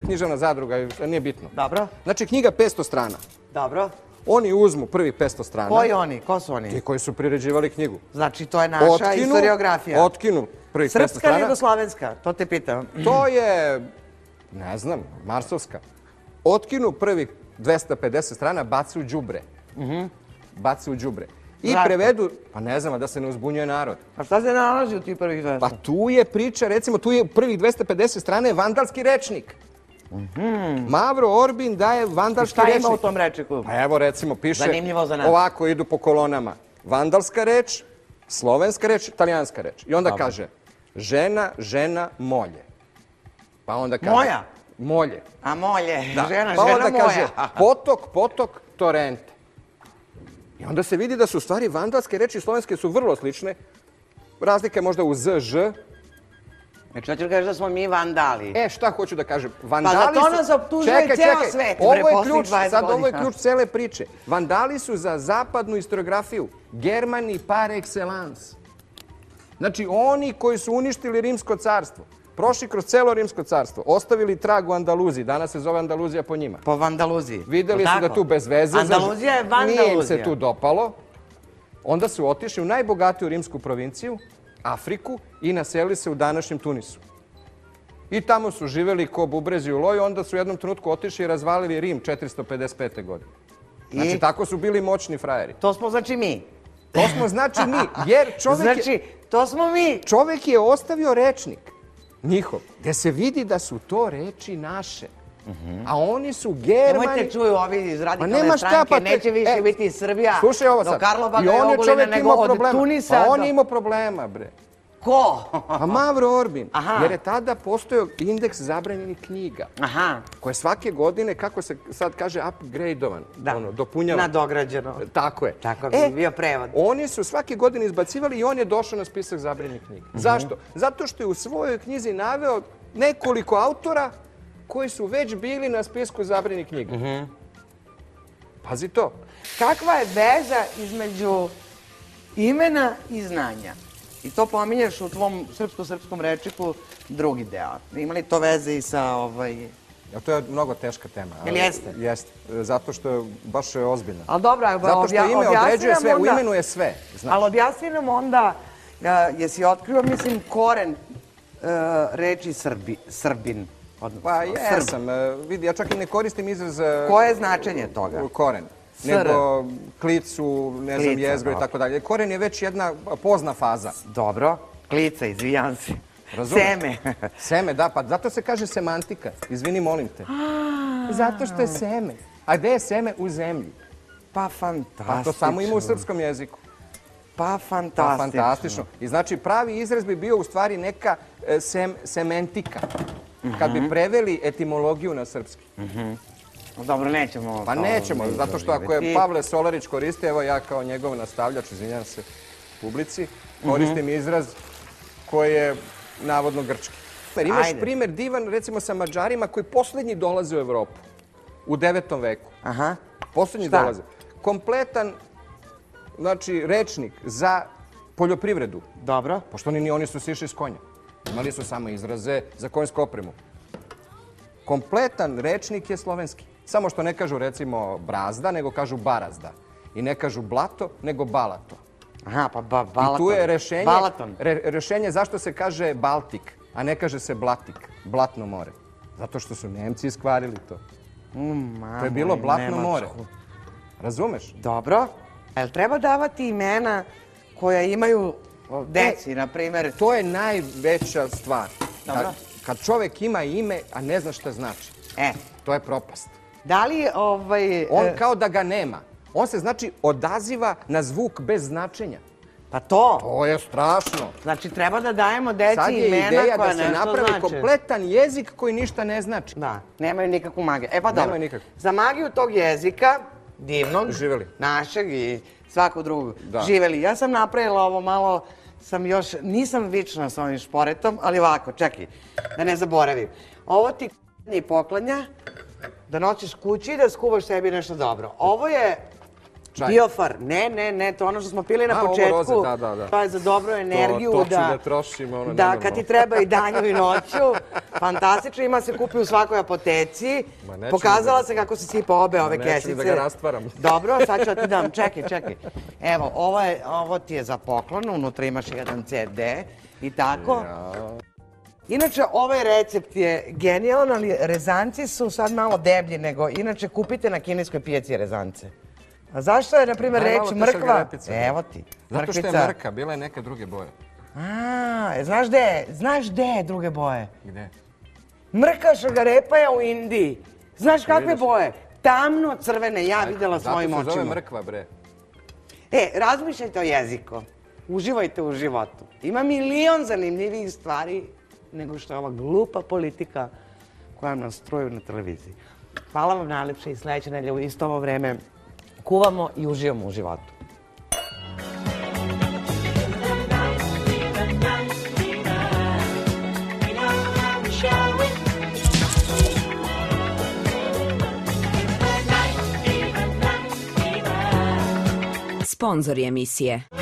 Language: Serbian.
književna zadruga, nije bitno. Dobro. Znači, knjiga 500 strana. Dobro. Oni uzmu prvi 500 strana. Koji oni? Ko su oni? Ti koji su priređivali knjigu. Znači, to je naša historiografija. Otkinu prvih 500 strana. Srpska ili jugoslovenska? To te pitam. To je, ne znam, marsovska. Otkinu prvih 250 strana, baci u đubre. Baci u đubre. I prevedu, pa ne znam, da se ne uzbunjuje narod. A šta se nalazi u tih prvih 200? Pa tu je priča, recimo, tu je prvih 250 strana je vandalski rečnik. Mavro Orbin daje vandalski rečnik. Šta ima u tom rečniku? Pa evo, recimo, piše, zanimljivo za nas. Ovako idu po kolonama. Vandalska reč, slovenska reč, italijanska reč. I onda kaže, žena, žena, molje. Pa onda kaže... Moja? Molje. A molje, žena, žena, pa onda moja. kaže, potok, potok, torente. I onda se vidi da su u stvari vandalske reči slovenske su vrlo slične. Razlika je možda u z, ž. Znači, hoćeš kažeš da smo mi vandali. Šta hoću da kažem? Pa za to nas optužuje ceo svet. Ovo je ključ, sad ovo je ključ cele priče. Vandali su za zapadnu historiografiju. Germani par excellence. Znači, oni koji su uništili Rimsko carstvo, prošli kroz celo Rimsko carstvo, ostavili trag u Andaluziji, danas se zove Andaluzija po njima. Po Vandaluziji. Videli su da tu bez veze, Andaluzija je Vandaluzija. Nije im se tu dopalo. Onda su otišli u najbogatiju rimsku provinciju, Afriku, i naselili se u današnjem Tunisu. I tamo su živeli ko bubrezi u loju, onda su u jednom trenutku otišli i razvalili Rim 455. godine. Znači, tako su bili moćni frajeri. To smo znači mi. To smo znači mi, jer Znači, to smo mi. Čovek je ostavio rečnik njihov, gde se vidi da su to reči naše. A oni su Germani... Nemojte čuju ovi iz radikalne stranke, neće više biti Srbija do Karlobaga i Ogulina, nego od Tunisa. Pa on je imao problema, bre. Ko? Pa Mavro Orbin. Jer je tada postojao indeks zabranjenih knjiga. Koje svake godine, kako se sad kaže, upgradeovan. Dopunjavan. Nadograđeno. Tako je. Tako bi bio prevod. Oni su svake godine izbacivali i on je došao na spisak zabranjenih knjiga. Zašto? Zato što je u svojoj knjizi naveo nekoliko autora koji su već bili na spisku zabranjenih knjiga. Pazi to. Kakva je veza između imena i znanja? I to pominješ u tvom srpskom rečiku drugi deo. Ima li to veze i sa... To je mnogo teška tema. Ili jeste? Jeste. Zato što je baš ozbiljna. Ali dobro, zato što ime određuje sve, u imenu je sve. Ali objasni nam onda, jesi otkrio, mislim, koren reči Srbin. Pa jesam. Vidi, ja čak i ne koristim izraz... Koje je značenje toga? Koren. Nego klicu, ne znam, jezgro i tako dalje. Koren je već jedna pozna faza. Dobro. Klica, izvijam se. Seme. Seme, da, pa zato se kaže semantika. Izvini, molim te. Zato što je seme. A gde je seme? U zemlji. Pa fantastično. Pa to samo ima u srpskom jeziku. Pa fantastično. I znači pravi izraz bi bio u stvari neka sementika. Kad bi preveli etimologiju na srpski. Dobro, nećemo... Pa nećemo, zato što ako je Pavle Solarić koristio, evo ja kao njegov nastavljač, izvinjam se publici, koristim izraz koji je navodno grčki. Imaš primjer divan, recimo, sa Mađarima koji poslednji dolaze u Evropu. U 9. veku. Poslednji dolaze. Kompletan, znači, rečnik za poljoprivredu. Dobro. Pošto oni su sišli s konja. Imali su samo izraze za konjsku opremu. Kompletan rečnik je slovenski. Samo što ne kažu, recimo, brazda, nego kažu barazda. I ne kažu blato, nego balato. Aha, pa balaton. I tu je rešenje zašto se kaže Baltik, a ne kaže se Blatik, Blatno more. Zato što su Nemci iskvarili to. To je bilo Blatno more. Razumeš? Dobro. Jel treba davati imena koja imaju deci, na primjer? To je najveća stvar. Dobro. Kad čovek ima ime, a ne zna šta znači. To je propast. Da li on kao da ga nema. On se, znači, odaziva na zvuk bez značenja. Pa to? To je strašno. Znači, treba da dajemo deci imena koja nešto znači. Sad je ideja da se napravi kompletan jezik koji ništa ne znači. Da, nemaju nikakvu magiju. Pa dobro, za magiju tog jezika, divnog, našeg i svakog drugog, živeli. Ja sam napravila ovo malo, nisam vična s ovim šporetom, ali ovako, čekaj, da ne zaboravim. Ovo ti poklanja da nosiš kući i da skuvaš sebi nešto dobro. Ovo je čaj. Biofar, ne, to je ono što smo pili na početku. Ovo roze, da. To je za dobru energiju. To ću da trošim, ono, da, kad ti treba i danju i noću. Fantastično, ima se kupi u svakoj apoteci. Pokazala se kako se sipa obe ove kesice. Neću da ga rastvaram. Dobro, sad ću da ti dam, čekaj. Evo, ovo ti je za poklon, unutra imaš jedan CD i tako. Inače, ovaj recept je genijalan, ali rezanci su sad malo deblji nego, inače kupite na kineskoj pijaci rezance. A zašto je, na primjer, reč mrkva? Evo ti. Zato što je mrka, bila je neke druge boje. Znaš gde je druge boje? Gde? Mrka šargarepa je u Indiji. Znaš kakve boje? Tamno crvene, ja videla svojim očima. Zato se zove mrkva, bre. Razmišljajte o jeziku. Uživajte u životu. Ima milion zanimljivih stvari nego što je ova glupa politika koja nas struju na televiziji. Hvala vam najlepše i sledeće nedelje u isto ovo vreme kuvamo i uživamo u životu. Sponzori emisije.